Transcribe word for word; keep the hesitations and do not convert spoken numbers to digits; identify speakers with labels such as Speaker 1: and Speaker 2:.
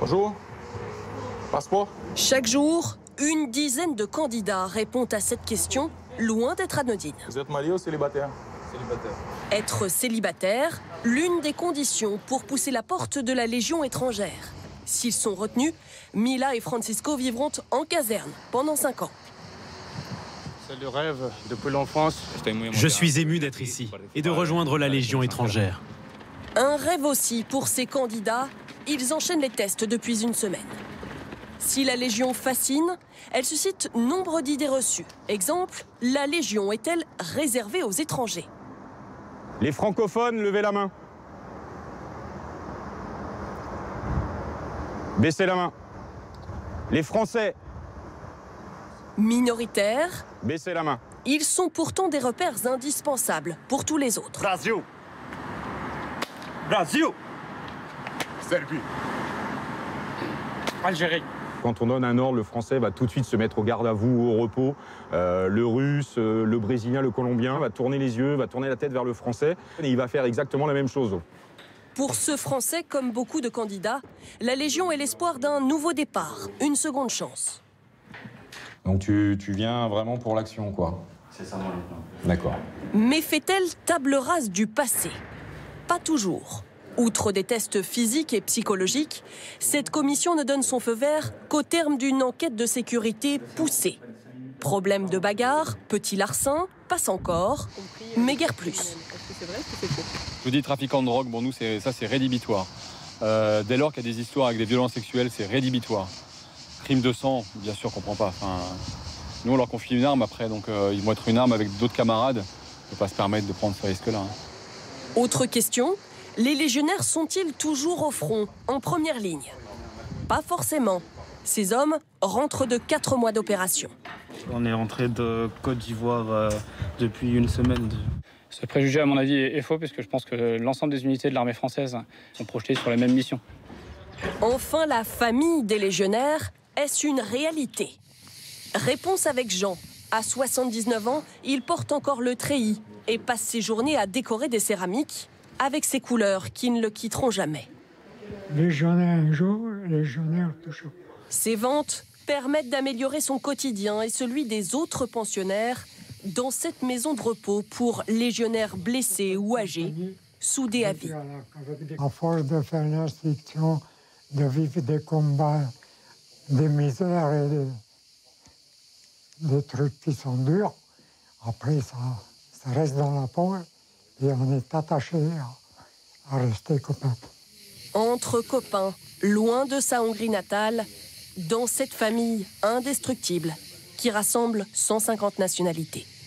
Speaker 1: Bonjour. Passeport.
Speaker 2: Chaque jour, une dizaine de candidats répondent à cette question, loin d'être anodine.
Speaker 1: Vous êtes marié ou célibataire?
Speaker 3: Célibataire.
Speaker 2: Être célibataire, l'une des conditions pour pousser la porte de la Légion étrangère. S'ils sont retenus, Mila et Francisco vivront en caserne pendant cinq ans.
Speaker 3: C'est le rêve depuis l'enfance.
Speaker 4: Je suis ému d'être ici et de rejoindre la Légion étrangère.
Speaker 2: Un rêve aussi pour ces candidats, ils enchaînent les tests depuis une semaine. Si la Légion fascine, elle suscite nombre d'idées reçues. Exemple, la Légion est-elle réservée aux étrangers?
Speaker 5: Les francophones, levez la main. Baissez la main. Les Français.
Speaker 2: Minoritaires,
Speaker 5: Baissez la main.
Speaker 2: ils sont pourtant des repères indispensables pour tous les autres.
Speaker 5: Brasil. Brasil.
Speaker 3: Serbie. Algérie.
Speaker 5: Quand on donne un ordre, le Français va tout de suite se mettre au garde à vous ou au repos. Euh, le Russe, euh, le Brésilien, le Colombien va tourner les yeux, va tourner la tête vers le Français et il va faire exactement la même chose.
Speaker 2: Pour ce Français, comme beaucoup de candidats, la Légion est l'espoir d'un nouveau départ, une seconde chance.
Speaker 6: Donc tu, tu viens vraiment pour l'action, quoi.
Speaker 7: C'est ça, mon lieutenant.
Speaker 6: D'accord.
Speaker 2: Mais fait-elle table rase du passé? Pas toujours. Outre des tests physiques et psychologiques, cette commission ne donne son feu vert qu'au terme d'une enquête de sécurité poussée. Problème de bagarre, petit larcin, passe encore, mais guère plus.
Speaker 8: Je vous dis, trafiquant de drogue, bon, nous, c'est, ça, c'est rédhibitoire. Euh, dès lors qu'il y a des histoires avec des violences sexuelles, c'est rédhibitoire. Crime de sang, bien sûr, qu'on comprend pas. Enfin, nous, on leur confie une arme après, donc euh, ils vont être une arme avec d'autres camarades. On ne peut pas se permettre de prendre ce risque-là. Hein.
Speaker 2: Autre question, les légionnaires sont-ils toujours au front, en première ligne? Pas forcément. Ces hommes rentrent de quatre mois d'opération.
Speaker 9: On est rentré de Côte d'Ivoire euh, depuis une semaine.
Speaker 10: Ce préjugé, à mon avis, est faux, puisque je pense que l'ensemble des unités de l'armée française sont projetées sur la même mission.
Speaker 2: Enfin, la famille des légionnaires, est-ce une réalité? Réponse avec Jean. À soixante-dix-neuf ans, il porte encore le treillis et passe ses journées à décorer des céramiques avec ses couleurs qui ne le quitteront jamais.
Speaker 11: Légionnaire un jour, légionnaire toujours.
Speaker 2: Ces ventes permettent d'améliorer son quotidien et celui des autres pensionnaires dans cette maison de repos pour légionnaires blessés ou âgés, soudés à vie.
Speaker 11: À force de faire l'instruction, de vivre des combats, des misères et des, des trucs qui sont durs, après ça, ça reste dans la peau et on est attaché à, à rester copains.
Speaker 2: Entre copains, loin de sa Hongrie natale, dans cette famille indestructible qui rassemble cent cinquante nationalités.